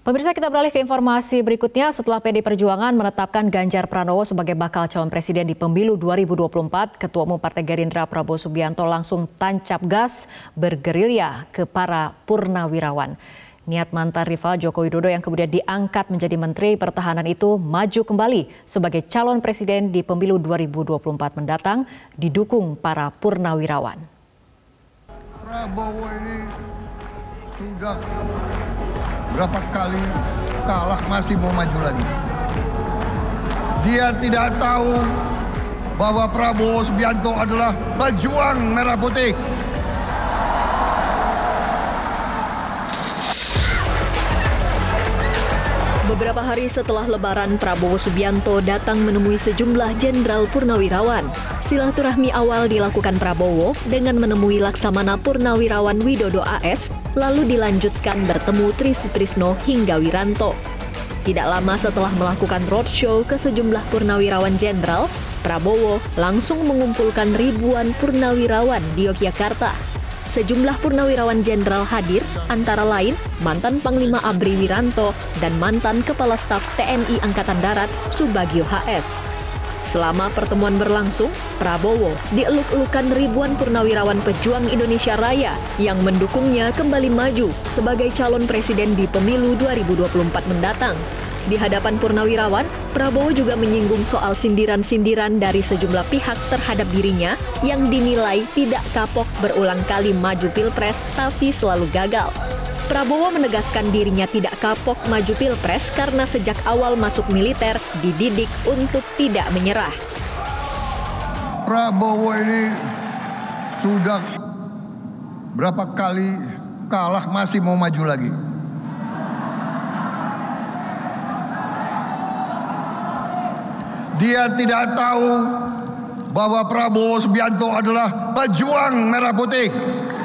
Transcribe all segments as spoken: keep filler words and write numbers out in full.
Pemirsa, kita beralih ke informasi berikutnya. Setelah P D I Perjuangan menetapkan Ganjar Pranowo sebagai bakal calon presiden di pemilu dua ribu dua puluh empat, Ketua Umum Partai Gerindra Prabowo Subianto langsung tancap gas bergerilya ke para purnawirawan. Niat mantan rival Joko Widodo yang kemudian diangkat menjadi Menteri Pertahanan itu maju kembali sebagai calon presiden di pemilu dua ribu dua puluh empat mendatang, didukung para purnawirawan. Prabowo ini sudah berapa kali kalah masih mau maju lagi. Dia tidak tahu bahwa Prabowo Subianto adalah pejuang merah putih. Beberapa hari setelah Lebaran, Prabowo Subianto datang menemui sejumlah jenderal purnawirawan. Silaturahmi awal dilakukan Prabowo dengan menemui Laksamana Purnawirawan Widodo A S, lalu dilanjutkan bertemu Tri Sutrisno hingga Wiranto. Tidak lama setelah melakukan roadshow ke sejumlah purnawirawan jenderal, Prabowo langsung mengumpulkan ribuan purnawirawan di Yogyakarta. Sejumlah purnawirawan jenderal hadir, antara lain mantan Panglima A B R I Wiranto dan mantan Kepala Staf T N I Angkatan Darat Subagio H F. Selama pertemuan berlangsung, Prabowo dieluk-elukan ribuan purnawirawan pejuang Indonesia Raya yang mendukungnya kembali maju sebagai calon presiden di pemilu dua ribu dua puluh empat mendatang. Di hadapan purnawirawan, Prabowo juga menyinggung soal sindiran-sindiran dari sejumlah pihak terhadap dirinya yang dinilai tidak kapok berulang kali maju pilpres tapi selalu gagal. Prabowo menegaskan dirinya tidak kapok maju pilpres karena sejak awal masuk militer dididik untuk tidak menyerah. Prabowo ini sudah berapa kali kalah masih mau maju lagi. Dia tidak tahu bahwa Prabowo Subianto adalah pejuang merah putih.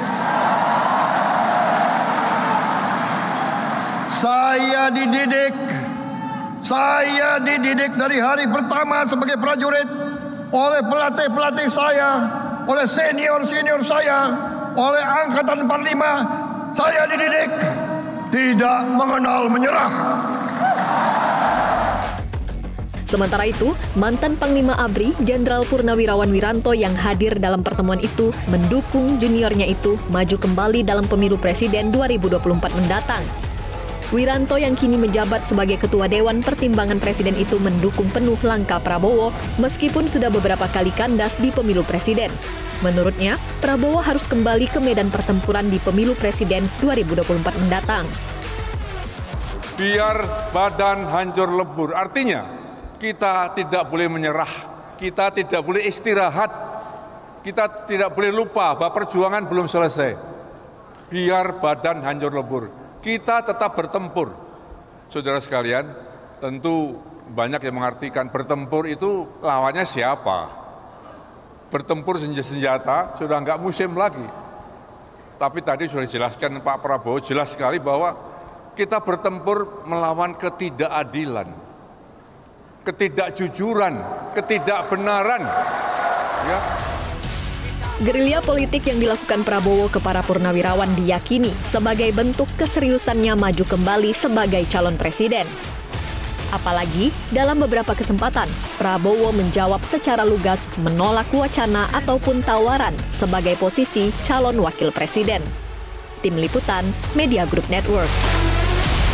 Saya dididik, saya dididik dari hari pertama sebagai prajurit oleh pelatih-pelatih saya, oleh senior-senior saya, oleh Angkatan empat puluh lima. Saya dididik tidak mengenal menyerah. Sementara itu, mantan Panglima A B R I, Jenderal Purnawirawan Wiranto yang hadir dalam pertemuan itu mendukung juniornya itu maju kembali dalam pemilu presiden dua ribu dua puluh empat mendatang. Wiranto yang kini menjabat sebagai Ketua Dewan Pertimbangan Presiden itu mendukung penuh langkah Prabowo meskipun sudah beberapa kali kandas di pemilu presiden. Menurutnya, Prabowo harus kembali ke medan pertempuran di pemilu presiden dua ribu dua puluh empat mendatang. Biar badan hancur lebur, artinya kita tidak boleh menyerah, kita tidak boleh istirahat, kita tidak boleh lupa bahwa perjuangan belum selesai. Biar badan hancur lebur, kita tetap bertempur. Saudara sekalian, tentu banyak yang mengartikan bertempur itu lawannya siapa? Bertempur senjata sudah nggak musim lagi. Tapi tadi sudah dijelaskan Pak Prabowo jelas sekali bahwa kita bertempur melawan ketidakadilan, ketidakjujuran, ketidakbenaran. Ya. Gerilya politik yang dilakukan Prabowo ke para purnawirawan diyakini sebagai bentuk keseriusannya maju kembali sebagai calon presiden. Apalagi dalam beberapa kesempatan, Prabowo menjawab secara lugas menolak wacana ataupun tawaran sebagai posisi calon wakil presiden. Tim Liputan Media Group Network.